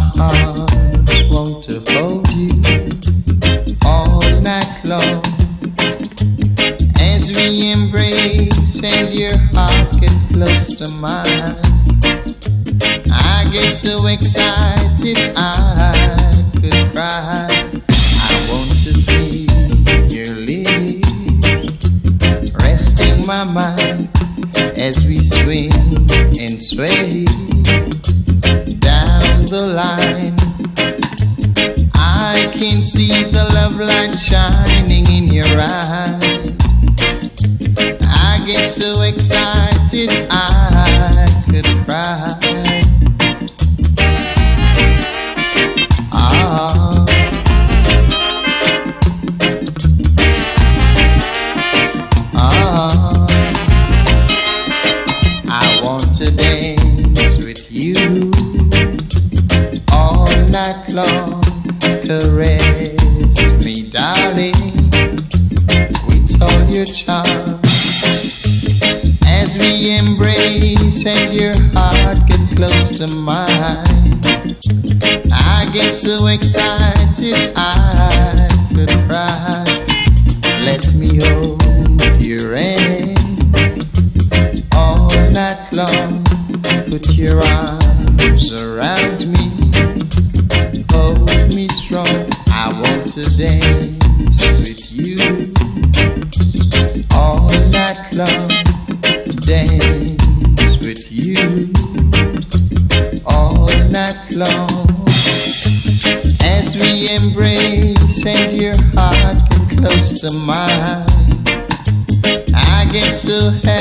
heart wants to hold you all night long as we embrace and your heart get close to mine. I get so excited I could cry. I want to feel your lips resting my mind as we swing and sway down the line. I can see the love light shining in your eyes. I get so excited I could cry. I want to dance with you all night long. Caress me, darling, with all your charm as we embrace and your heart get close to mine. I get so excited I could cry. Let me hold your hand all night long. Put your arms around me, hold me strong. I want to dance with you all night long. Dance with you all night long as we embrace and your heart get close to mine. I get so happy